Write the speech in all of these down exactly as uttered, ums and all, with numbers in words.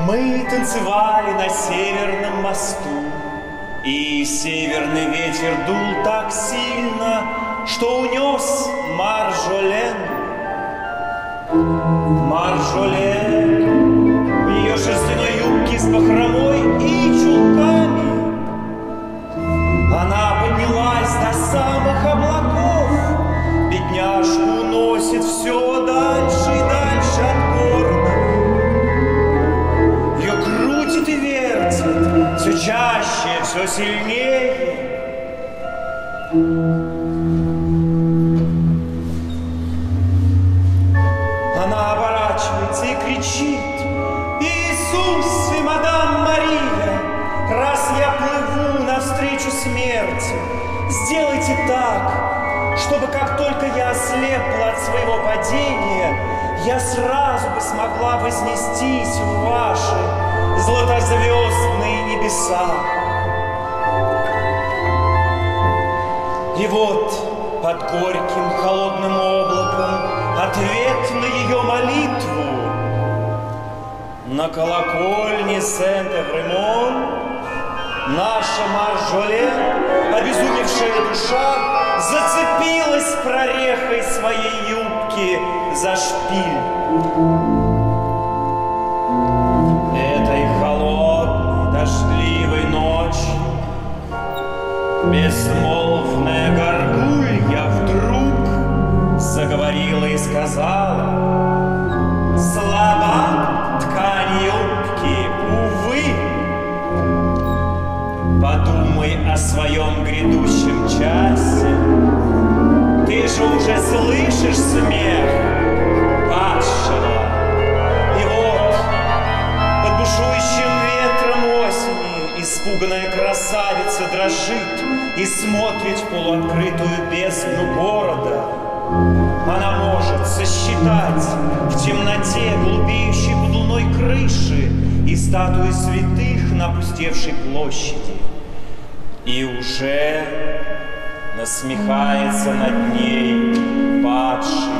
Мы танцевали на Северном мосту, и северный ветер дул так сильно, что унес Маржолен. Маржолен в ее шерстяной юбке с бахромой и чулками. Она поднялась до самых облаков, бедняжку уносит все дальше и дальше от города. Ее крутит и вертит, все чаще, все сильнее. Она оборачивается и кричит: «Иисус и мадам Мария, раз я плыву навстречу смерти, сделайте так, чтобы как только я ослепла от своего падения, я сразу бы смогла вознестись в ваши златозвездные небеса». И вот под горьким холодным облаком ответ на ее молитву. На колокольне Сент-Эвремон наша Маржолен, обезумевшая душа, зацепилась прорехой своей юбки за шпиль. Этой холодной, дождливой ночью безмолвная горгулья вдруг заговорила и сказала: «Слаба ткань юбки, увы. Подумай о своем грядущем часе. Ты же уже слышишь смех падшего. И вот под бушующим ветром осени испуганная красавица дрожит и смотрит в полуоткрытую бездну города. Она может сосчитать в темноте голубеющей под луной крыши и статуи святых на опустевшей площади. И уже насмехается над ней падший.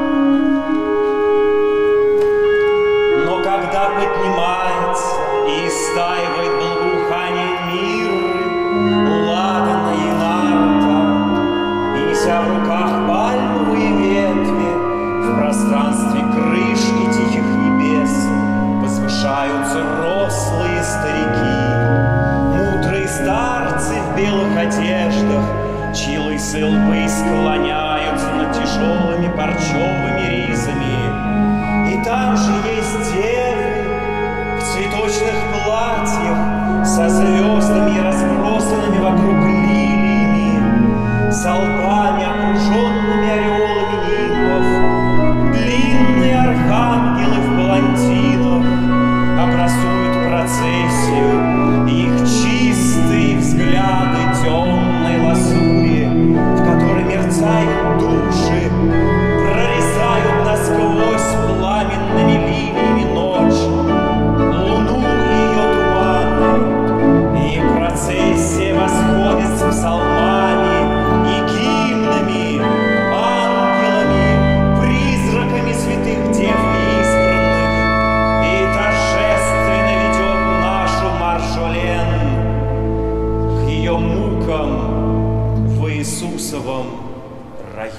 Но когда поднимается и истаивает благоухание мирры, ладана и нарта, и неся в руках пальмовые ветви, в пространстве крыш и тихих небес возвышаются рослые старики, мудрые старцы в белых одеждах, чьи лысые лбы склоняются над тяжелыми парчевыми ризами. И там же есть девы в цветочных платьях со звездами, разбросанными вокруг лилиями, с лбами, окруженными ореолами нимфов. Длинные архангелы в палантинах образуют процессию, и их чистые взгляды темной лазури, в которой мерцают души, прорезают насквозь пламенными линиями ночь, луну и ее туманы. И процессия восходит с псалмами и гимнами, ангелами, призраками святых дев и избранных, и торжественно ведет нашу Маржолен к ее мукам в Иисусовом раю.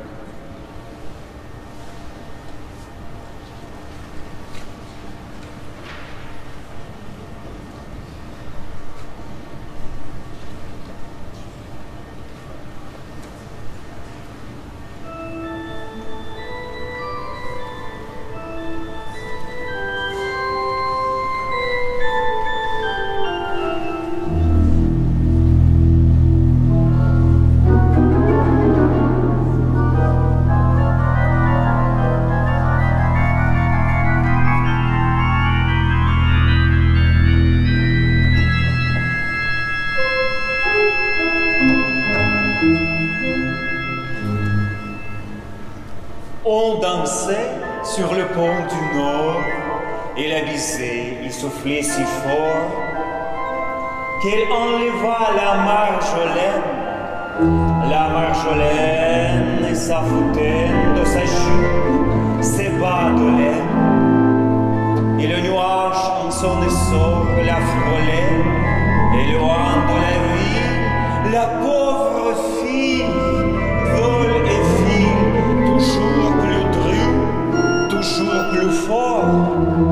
On dansait sur le pont du Nord, et la visée y soufflait si fort qu'elle enleva la Marjolaine, la Marjolaine et sa fontaine de sa jupe, ses bas de laine, et le nuage en son essor la frôlait, et loin de la ville, la pauvre fille vole et file, toujours plus dru, toujours plus fort.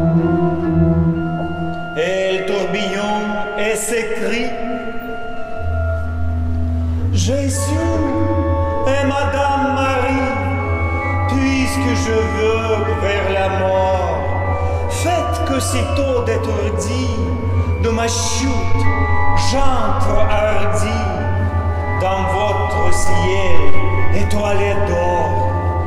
Elle tourbillonne et s'écrie: Jésus et Madame Marie, puisque je veux vers la mort, faites que sitôt d'étourdi de ma chute, j'entre hardi dans votre ciel étoilé d'or.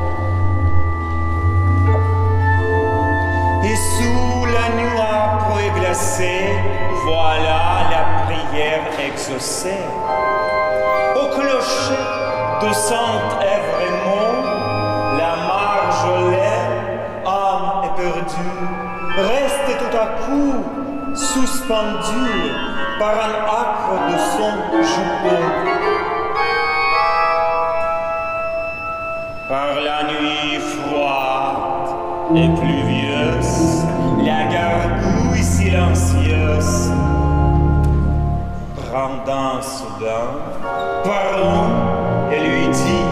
Et sous la nuit âpre et glacée, voilà la prière exaucée. Au clocher de Saint-Évremont, la Marjolaine, âme éperdue, reste tout à coup suspendue par un acre de son jupon. Par la nuit froide et pluvieuse, la gargouille silencieuse rendant soudain, parlons et lui dit: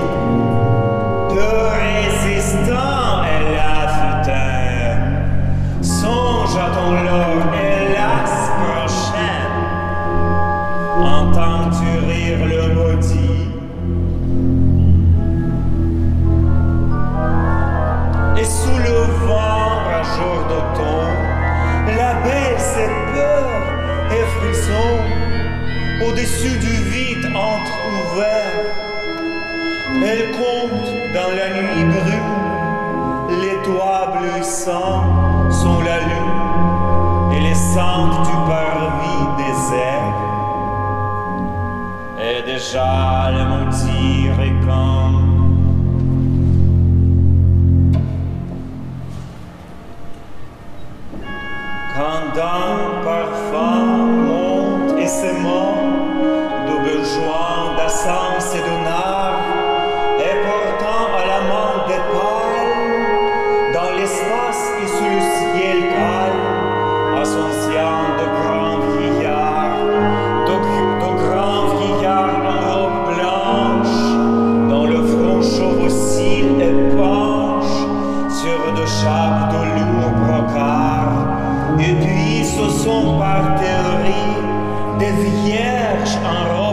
de résistant est la futaine, songe à ton lord, hélas prochaine, entends-tu rire le maudit? Et sous le vent rageur d'automne, la belle s'est peur et frisson, au-dessus du vide entre-ouvert, elle compte dans la nuit brune les toits bleuissants sous la lune et les cendres du parvis désert. Et déjà le maudit réclame. Quand d'un parfum monte et s'aimant, d'aubergeois, d'Assens et de Nard, et portant à la main des pales, dans l'espace et sous le ciel calme, ascension de grands vieillards, de, de grands vieillards en robe blanche, dont le front chauve oscille et penche sur de chapeaux de lourds brocards, et puis ce sont par théorie des vierges en robe